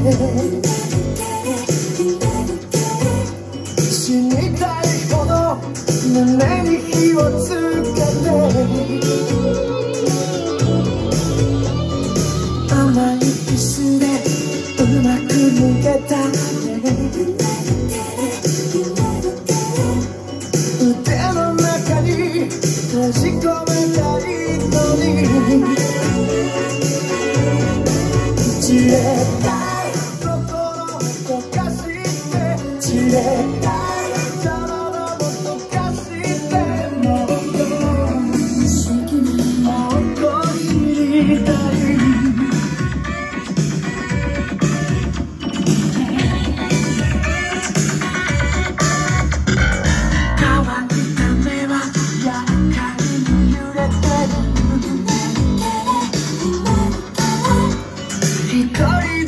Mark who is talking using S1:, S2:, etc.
S1: 死にたいほど胸に火をつけて甘いキスでうまく逃げた腕の中に閉じ込めたいのに散れたい心溶かして散れたい体も溶かしてもっと好きな男になりたい乾いた目はやかに揺れてる一人